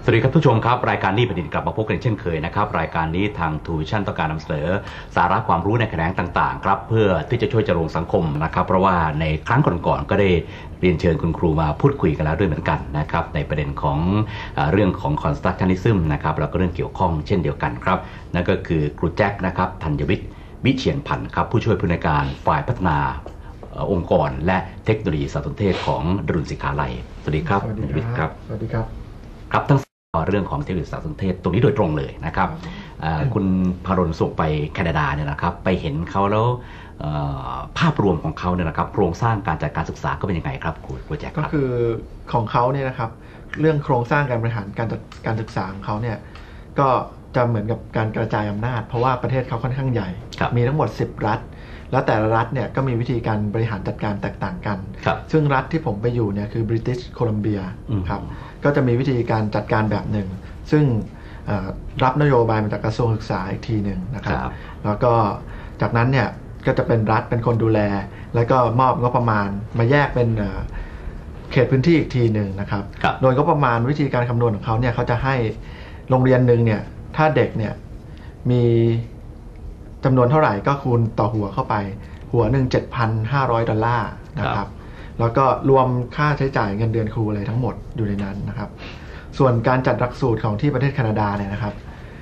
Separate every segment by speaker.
Speaker 1: สวัสดีครับทุกชมครับรายการนี้แผ่นดินกลับมาพบกันเช่นเคยนะครับรายการนี้ทางทูวิชั่นต้องการนำเสนอสาระความรู้ในแขนงต่างๆครับเพื่อที่จะช่วยจรงสังคมนะครับเพราะว่าในครั้งก่อนๆก็ได้เรียนเชิญคุณครูมาพูดคุยกันแล้วด้วยเหมือนกันนะครับในประเด็นของเรื่องของ constructionism นะครับแล้วก็เรื่องเกี่ยวข้องเช่นเดียวกันครับนั่นก็คือครูแจ็คนะครับธัญวิทย์วิเชียรพันธ์ครับผู้ช่วยผู้อำนวยการฝ่ายพัฒนาองค์กรและเทคโนโลยีสารสนเทศของดรุณศิขาลัยสวัสดีครับธัญวิทย์ครับ
Speaker 2: สวัสดีครับ
Speaker 1: ครับทั้งเรื่องของเทคโนโลยีสารสนเทศตรงนี้โดยตรงเลยนะครับคุณพารณส่งไปแคนาดาเนี่ยนะครับไปเห็นเขาแล้วภาพรวมของเขาเนี่ยนะครับโครงสร้างการจัดการศึกษาก็เป็นยังไงครับครูแจ็คครับ
Speaker 2: ก็คือของเขาเนี่ยนะครับเรื่องโครงสร้างการบริหารการศึกษาของเขาเนี่ยก็จะเหมือนกับการกระจายอำนาจเพราะว่าประเทศเขาค่อนข้างใหญ่มีทั้งหมด10รัฐแล้วแต่ละรัฐเนี่ยก็มีวิธีการบริหารจัดการแตกต่างกันซึ่งรัฐที่ผมไปอยู่เนี่ยคือบริติชโคลัมเบียครับก็จะมีวิธีการจัดการแบบหนึ่งซึ่งรับนโยบายมาจากกระทรวงศึกษาอีกทีหนึ่งนะครับแล้วก็จากนั้นเนี่ยก็จะเป็นรัฐเป็นคนดูแลแล้วก็มอบงบประมาณมาแยกเป็นเขตพื้นที่อีกทีหนึ่งนะครับโดยงบประมาณวิธีการคำนวณของเขาเนี่ยเขาจะให้โรงเรียนหนึ่งเนี่ยถ้าเด็กเนี่ยมีจำนวนเท่าไหร่ก็คูณต่อหัวเข้าไปหัวหนึ่ง $7,500 นะครับแล้วก็รวมค่าใช้จ่ายเงินเดือนครูอะไรทั้งหมดอยู่ในนั้นนะครับส่วนการจัดหลักสูตรของที่ประเทศแคนาดาเนี่ยนะครับ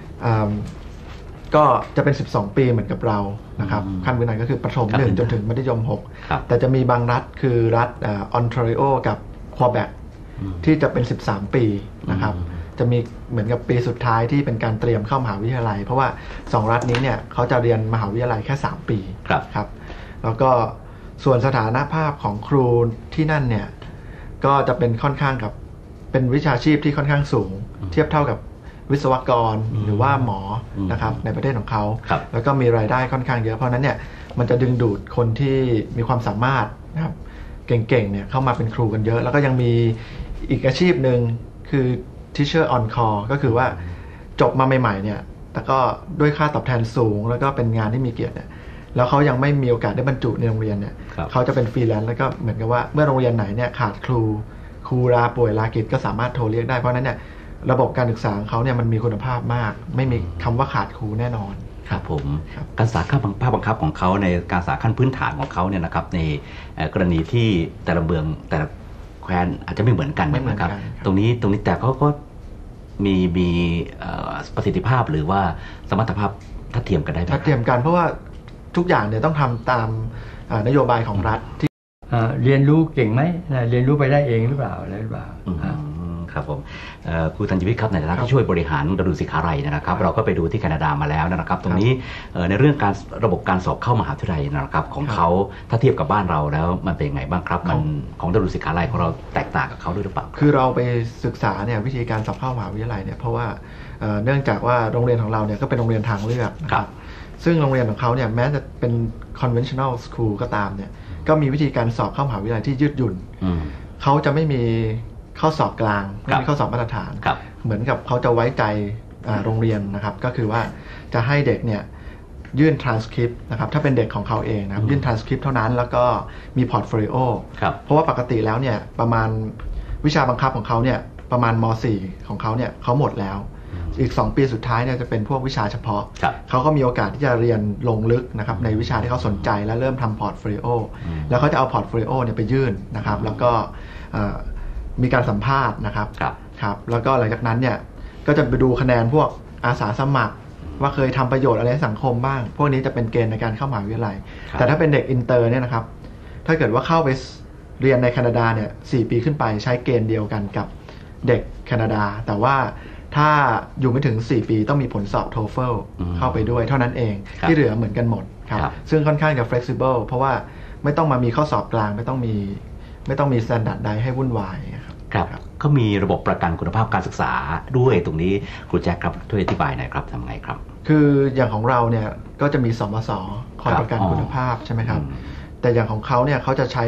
Speaker 2: ก็จะเป็น12ปีเหมือนกับเรานะครับขั้นพื้นฐานก็คือประถม1จนถึงมัธยม6แต่จะมีบางรัฐคือรัฐออนแทรีโอกับควอเบกที่จะเป็น13ปีนะครับจะมีเหมือนกับปีสุดท้ายที่เป็นการเตรียมเข้ามหาวิทยาลัยเพราะว่า2รัฐนี้เนี่ยเขาจะเรียนมหาวิทยาลัยแค่3ปีครับแล้วก็ส่วนสถานภาพของครูที่นั่นเนี่ยก็จะเป็นค่อนข้างกับเป็นวิชาชีพที่ค่อนข้างสูงเทียบเท่ากับวิศวกรหรือว่าหมอนะครับในประเทศของเขาแล้วก็มีรายได้ค่อนข้างเยอะเพราะนั้นเนี่ยมันจะดึงดูดคนที่มีความสามารถนะครับเก่งๆเนี่ยเข้ามาเป็นครูกันเยอะแล้วก็ยังมีอีกอาชีพหนึ่งคือ teacher on call ก็คือว่าจบมาใหม่ๆเนี่ยแต่ก็ด้วยค่าตอบแทนสูงแล้วก็เป็นงานที่มีเกียรติเนี่ยแล้วเขายังไม่มีโอกาสได้บรรจุในโรงเรียนเนี่ยเขาจะเป็นฟรีแลนซ์แล้วก็เหมือนกับว่าเมื่อโรงเรียนไหนเนี่ยขาดครูลาป่วยลากิจก็สามารถโทรเรียกได้เพราะนั้นเนี่ยระบบการศึกษาของเขาเนี่ยมันมีคุณภาพมากไม่มีคำว่าขาดครูแน่นอน
Speaker 1: ครับผมการศึกษาภาคบังคับของเขาในการศึกษาขั้นพื้นฐานของเขาเนี่ยนะครับในกรณีที่แต่ละเมืองแต่ละแคว้นอาจจะไม่เหมือนกันนะครับตรงนี้แต่เขาก็มีประสิทธิภาพหรือว่าสมรรถภาพทัดเทียมกันได้ไหม
Speaker 2: ทัดเทียมกันเพราะว่าทุกอย่างเนี่ยต้องทำตามนโยบายของรัฐที่
Speaker 3: เรียนรู้เก่งไหมเรียนรู้ไปได้เองหรือเปล่าอะไรหรือเปล่า
Speaker 1: ครับผมครูธัญวิทย์ครับในฐานะที่ช่วยบริหารดรุณศิขาลัยนะครับเราก็ไปดูที่แคนาดามาแล้วนะครับตรงนี้ในเรื่องการระบบการสอบเข้ามหาวิทยาลัยนะครับของเขาถ้าเทียบกับบ้านเราแล้วมันเป็นยังไงบ้างครับมันของดรุณศิขาลัยของเราแตกต่างกับเขาด้วยหรือเปล่า
Speaker 2: คือเราไปศึกษาเนี่ยวิธีการสอบเข้ามหาวิทยาลัยเนี่ยเพราะว่าเนื่องจากว่าโรงเรียนของเราเนี่ยก็เป็นโรงเรียนทางเลือกนะครับซึ่งโรงเรียนของเขาเนี่ยแม้จะเป็น conventional school ก็ตามเนี่ยก็มีวิธีการสอบเข้ามหาวิทยาลัยที่ยืดหยุ่นเขาจะไม่มีข้อสอบกลางไม่มีข้อสอบมาตรฐานเหมือนกับเขาจะไว้ใจโรงเรียนนะครับก็คือว่าจะให้เด็กเนี่ยยื่น transcript นะครับถ้าเป็นเด็กของเขาเองนะครับยื่น transcript เท่านั้นแล้วก็มี portfolio เพราะว่าปกติแล้วเนี่ยประมาณวิชาบังคับของเขาเนี่ยประมาณม.4 ของเขาเนี่ยเขาหมดแล้วอีก2ปีสุดท้ายเนี่ยจะเป็นพวกวิชาเฉพาะเขาก็มีโอกาสที่จะเรียนลงลึกนะครับในวิชาที่เขาสนใจและเริ่มทำ portfolio แล้วเขาจะเอา portfolio เนี่ยไปยื่นนะครับแล้วก็มีการสัมภาษณ์นะครับแล้วก็หลังจากนั้นเนี่ยก็จะไปดูคะแนนพวกอาสาสมัครว่าเคยทำประโยชน์อะไรให้สังคมบ้างพวกนี้จะเป็นเกณฑ์ในการเข้ามหาวิทยาลัยแต่ถ้าเป็นเด็กอินเตอร์เนี่ยนะครับถ้าเกิดว่าเข้าไปเรียนในแคนาดาเนี่ย4 ปีขึ้นไปใช้เกณฑ์เดียวกันกับเด็กแคนาดาแต่ว่าถ้าอยู่ไม่ถึง4 ปีต้องมีผลสอบ TOEFL เข้าไปด้วยเท่านั้นเองที่เหลือเหมือนกันหมดครับซึ่งค่อนข้างจะ flexible เพราะว่าไม่ต้องมามีข้อสอบกลางไม่ต้องมี standard ใดให้วุ่นวาย
Speaker 1: ครับก็มีระบบประกันคุณภาพการศึกษาด้วยตรงนี้ครูแจ็คครับช่วยอธิบายหน่อยครับทำไงครับ
Speaker 2: คืออย่างของเราเนี่ยก็จะมีสมสคอยประกันคุณภาพใช่ไหมครับแต่อย่างของเขาเนี่ยเขาจะใช้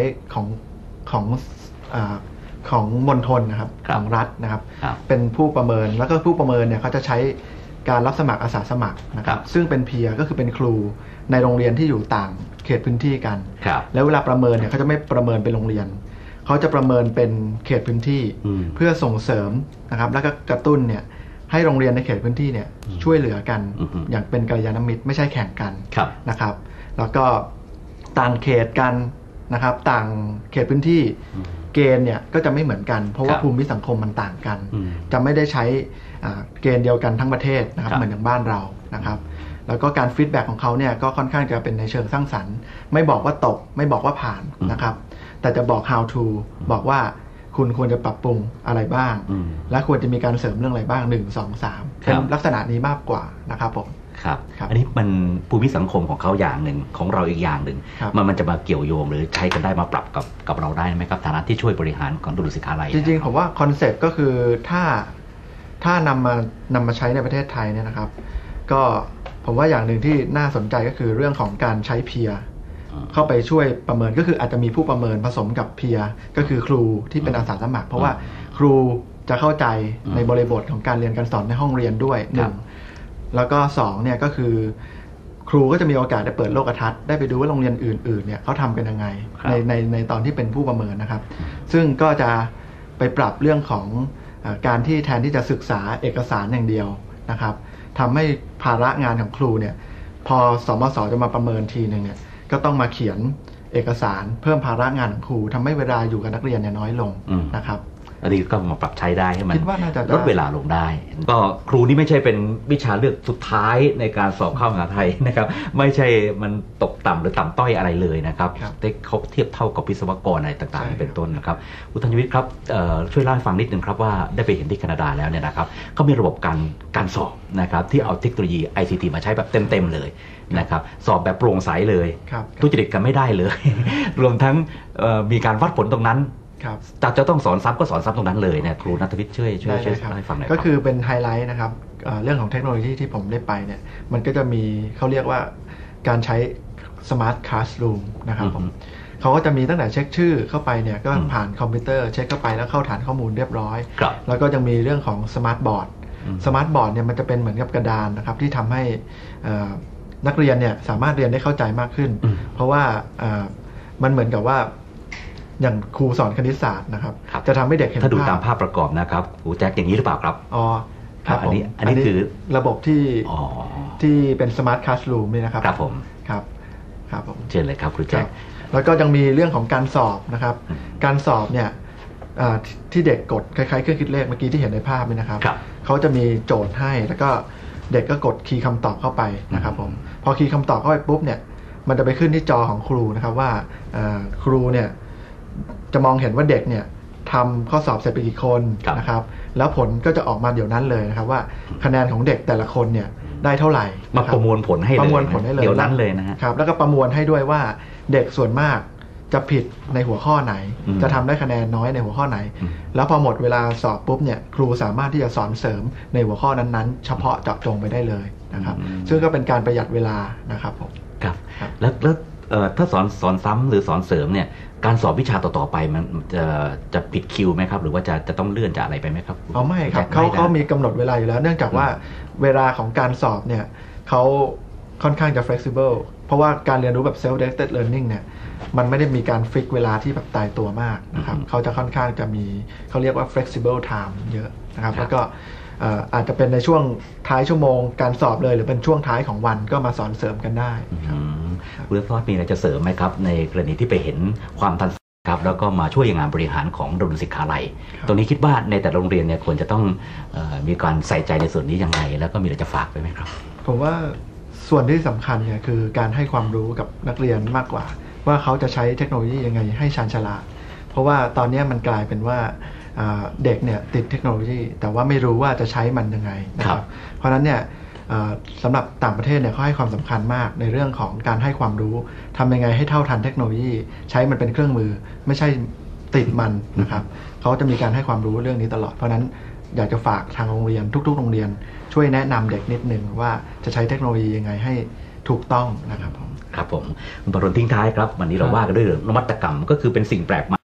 Speaker 2: ของมณฑลนะครับของรัฐนะครับเป็นผู้ประเมินแล้วก็ผู้ประเมินเนี่ยเขาจะใช้การรับสมัครอาสาสมัครนะครับซึ่งเป็นเพียร์ก็คือเป็นครูในโรงเรียนที่อยู่ต่างเขตพื้นที่กันแล้วเวลาประเมินเนี่ยเขาจะไม่ประเมินเป็นโรงเรียนเขาจะประเมินเป็นเขตพื้นที่เพื่อส่งเสริมนะครับแล้วก็กระตุ้นเนี่ยให้โรงเรียนในเขตพื้นที่เนี่ยช่วยเหลือกันอย่างเป็นกัลยาณมิตรไม่ใช่แข่งกันนะครับแล้วก็ต่างเขตกันนะครับต่างเขตพื้นที่เกณฑ์เนี่ยก็จะไม่เหมือนกันเพราะว่าภูมิสังคมมันต่างกันจะไม่ได้ใช้เกณฑ์เดียวกันทั้งประเทศนะครับเหมือนอย่างบ้านเรานะครับแล้วก็การฟีดแบ็กของเขาเนี่ยก็ค่อนข้างจะเป็นในเชิงสร้างสรรค์ไม่บอกว่าตกไม่บอกว่าผ่านนะครับแต่จะบอก how to บอกว่าคุณควรจะปรับปรุงอะไรบ้างและควรจะมีการเสริมเรื่องอะไรบ้าง1 2 3เป็นลักษณะนี้มากกว่านะครับผม
Speaker 1: ครับอันนี้มันภูมิสังคมของเขาอย่างหนึ่งของเราอีกอย่างหนึ่งมันจะมาเกี่ยวโยงหรือใช้กันได้มาปรับกับเราได้ไหมครับฐานะที่ช่วยบริหารของดุริยศิลาลัย
Speaker 2: จริงๆผมว่าคอนเซ็ปต์ก็คือถ้านำมาใช้ในประเทศไทยเนี่ยนะครับก็ผมว่าอย่างหนึ่งที่น่าสนใจก็คือเรื่องของการใช้เพียร์เข้าไปช่วยประเมินก็คืออาจจะมีผู้ประเมินผสมกับเพียร์ก็คือครูที่เป็นอาสาสมัครเพราะว่าครูจะเข้าใจในบริบทของการเรียนการสอนในห้องเรียนด้วย1แล้วก็2เนี่ยก็คือครูก็จะมีโอกาสได้เปิดโลกทัศน์ได้ไปดูว่าโรงเรียนอื่นๆเนี่ยเขาทำกันยังไงในตอนที่เป็นผู้ประเมินนะครับซึ่งก็จะไปปรับเรื่องของการที่แทนที่จะศึกษาเอกสารอย่างเดียวนะครับทำให้ภาระงานของครูเนี่ยพอสมศจะมาประเมินทีนึงเนี่ยก็ต้องมาเขียนเอกสารเพิ่มภาระงานของครูทำให้เวลาอยู่กับนักเรียนเนี่ยน้อยลงนะครับ
Speaker 1: อันนี้ก็มาปรับใช้ได้ให้มันลดเวลาลงได้ก็ครูนี่ไม่ใช่เป็นวิชาเลือกสุดท้ายในการสอบเข้ามหาวิทยาลัยนะครับไม่ใช่มันตกต่ำหรือต่ำต้อยอะไรเลยนะครับได้เขาเทียบเท่ากับวิศวกรอะไรต่างๆเป็นต้นนะครับอุทัยวิทย์ครับช่วยเล่าให้ฟังนิดนึงครับว่าได้ไปเห็นที่แคนาดาแล้วเนี่ยนะครับเขามีระบบการสอบนะครับที่เอาเทคโนโลยี ICT มาใช้แบบเต็มๆเลยนะครับสอบแบบโปร่งใสเลยทุจริตกันไม่ได้เลยรวมทั้งมีการวัดผลตรงนั้นจะต้องสอนซ้ำก็สอนซ้ำตรงนั้นเลยเนี่ยครูณัฐวิทย์ช่วยให้ฟังหน่อย
Speaker 2: ก็คือเป็นไฮไลท์นะครับเรื่องของเทคโนโลยีที่ผมได้ไปเนี่ยมันก็จะมีเขาเรียกว่าการใช้ Smart Classroom นะครับผมเขาก็จะมีตั้งแต่เช็คชื่อเข้าไปเนี่ยก็ผ่านคอมพิวเตอร์เช็คเข้าไปแล้วเข้าฐานข้อมูลเรียบร้อยแล้วก็ยังมีเรื่องของ Smart Board Smart Board เนี่ยมันจะเป็นเหมือนกับกระดานนะครับที่ทำให้นักเรียนเนี่ยสามารถเรียนได้เข้าใจมากขึ้นเพราะว่ามันเหมือนกับว่าอย่างครูสอนคณิตศาสตร์นะครับจะทำให้เด็กเห็นภาพ
Speaker 1: ถ้าดูตามภาพประกอบนะครับครูแจ็คอย่างนี้หรือเปล่าครับ
Speaker 2: อ๋อครับอันนี้คือระบบที่เป็น Smart Classroom นี่นะครับ
Speaker 1: ครับผม
Speaker 2: ครับ
Speaker 1: เชิญเลยครับครูแจ็ค
Speaker 2: แล้วก็ยังมีเรื่องของการสอบนะครับการสอบเนี่ยที่เด็กกดคล้ายๆเครื่องคิดเลขเมื่อกี้ที่เห็นในภาพนี่นะครับเขาจะมีโจทย์ให้แล้วก็เด็กก็กดคีย์คำตอบเข้าไปนะครับผมพอคีย์คำตอบเข้าไปปุ๊บเนี่ยมันจะไปขึ้นที่จอของครูนะครับว่าครูเนี่ยจะมองเห็นว่าเด็กเนี่ยทำข้อสอบเสร็จไปกี่คนนะครับแล้วผลก็จะออกมาเดี๋ยวนั้นเลยนะครับว่าคะแนนของเด็กแต่ละคนเนี่ยได้เท่าไหร่
Speaker 1: มาประมวลผลให้เลยเดี๋ยวนั้นเลย
Speaker 2: นะครับแล้วก็ประมวลให้ด้วยว่าเด็กส่วนมากจะผิดในหัวข้อไหนจะทำได้คะแนนน้อยในหัวข้อไหนแล้วพอหมดเวลาสอบปุ๊บเนี่ยครูสามารถที่จะสอนเสริมในหัวข้อนั้นๆเฉพาะเจาะจงไปได้เลยนะครับซึ่งก็เป็นการประหยัดเวลานะครับผม
Speaker 1: ครับแล้วถ้าสอนซ้ำหรือสอนเสริมเนี่ยการสอบวิชาต่อๆไปมันจะปิดคิวไหมครับหรือว่าจะต้องเลื่อนจะอะไรไปไหมครับ
Speaker 2: ไม่ครับเขามีกำหนดเวลาอยู่แล้วเนื่องจากว่าเวลาของการสอบเนี่ยเขาค่อนข้างจะ flexible เพราะว่าการเรียนรู้แบบ self directed learning เนี่ยมันไม่ได้มีการฟิกเวลาที่แบบตายตัวมากนะครับเขาจะค่อนข้างจะมีเขาเรียกว่า flexible time เยอะนะครับแล้วก็อาจจะเป็นในช่วงท้ายชั่วโมงการสอบเลยหรือเป็นช่วงท้ายของวันก็มาสอนเสริมกันได้
Speaker 1: คุณทอดมีอะไรจะเสริมไหมครับในกรณีที่ไปเห็นความทันสมัยครับแล้วก็มาช่วยงานบริหารของดุริยศิลาลัยตรงนี้คิดว่าในแต่โรงเรียนเนี่ยควรจะต้องมีการใส่ใจในส่วนนี้ยังไงแล้วก็มีอะไรจะฝากไปไหมครับ
Speaker 2: ผมว่าส่วนที่สำคัญเนี่ยคือการให้ความรู้กับนักเรียนมากกว่าว่าเขาจะใช้เทคโนโลยียังไงให้ชาญฉลาดเพราะว่าตอนนี้มันกลายเป็นว่าเด็กเนี่ยติดเทคโนโลยีแต่ว่าไม่รู้ว่าจะใช้มันยังไงนะครับเพราะฉะนั้นเนี่ยสำหรับต่างประเทศเนี่ยเขาให้ความสำคัญมากในเรื่องของการให้ความรู้ทำยังไงให้เท่าทันเทคโนโลยีใช้มันเป็นเครื่องมือไม่ใช่ติดมันนะครับเขาจะมีการให้ความรู้เรื่องนี้ตลอดเพราะฉะนั้นอยากจะฝากทางโรงเรียนทุกๆโรงเรียนช่วยแนะนำเด็กนิดนึงว่าจะใช้เทคโนโลยียังไงให้ถูกต้องนะครับ
Speaker 1: ครับผมคุณปรนทิ้งท้ายครับวันนี้เราว่ากันด้วยนวัตกรรมก็คือเป็นสิ่งแปลกใหม่